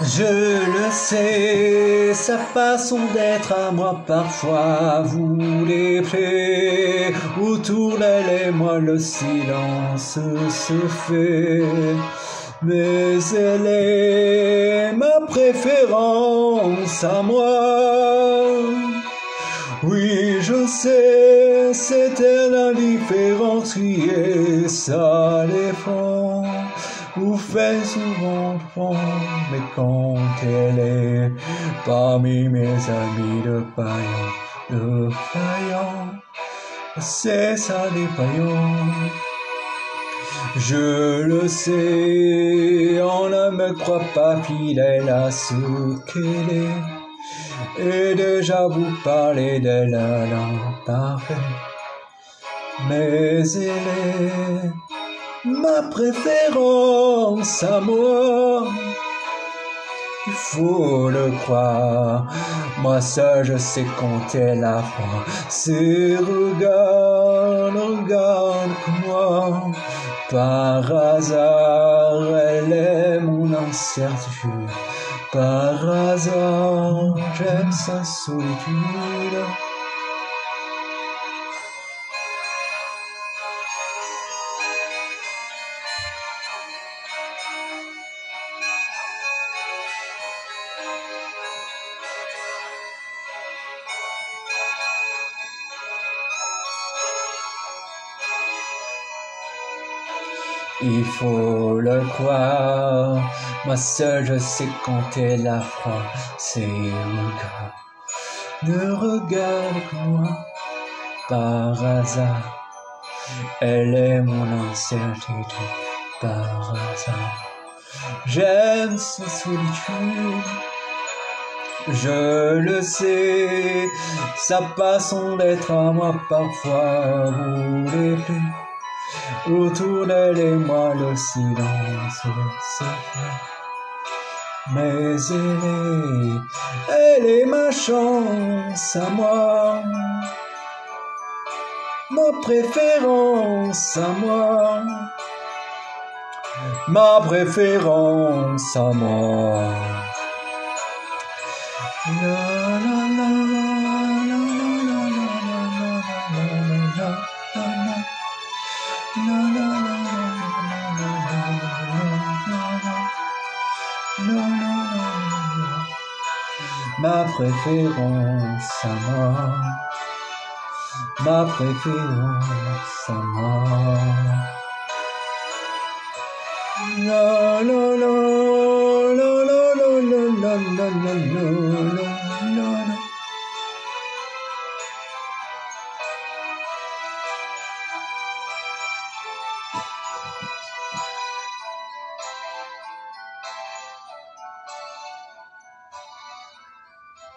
Je le sais, sa façon d'être à moi parfois vous déplaît. Autour d'elle et moi le silence se fait. Mais elle est ma préférence à moi. Oui, je sais, c'est elle l'indifférence qui est sa défense. Vous faites souvent fond, mais quand elle est parmi mes amis de faillant, c'est sa défaillance. Je le sais, on ne me croit pas fidèle à ce qu'elle est. Et déjà vous parlez d'elle à l'imparfait. Mais elle est ma préférence à moi. Il faut le croire, moi seul je sais compter la foi. Ses regards ne regardent que moi. Par hasard, elle est mon incertitude. Par hasard, j'aime sa solitude. Il faut le croire, moi seul je sais compter la foi. Ses regards ne regardent que moi. Par hasard, elle est mon incertitude. Par hasard, j'aime sa solitude. Je le sais, sa façon d'être à moi parfois vous déplaît. Autour d'elle et moi le silence se fait. Mais elle est ma chance à moi. Ma préférence à moi. Ma préférence à moi. La, la, la, la, la, la, ma préférence à moi, ma préférence à moi. La la la la la la la la la la.